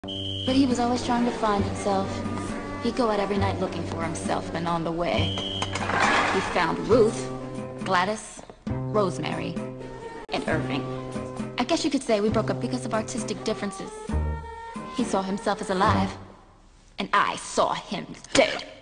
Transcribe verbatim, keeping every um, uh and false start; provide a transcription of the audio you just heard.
But he was always trying to find himself. He'd go out every night looking for himself, and on the way, he found Ruth, Gladys, Rosemary, and Irving. I guess you could say we broke up because of artistic differences. He saw himself as alive, and I saw him dead.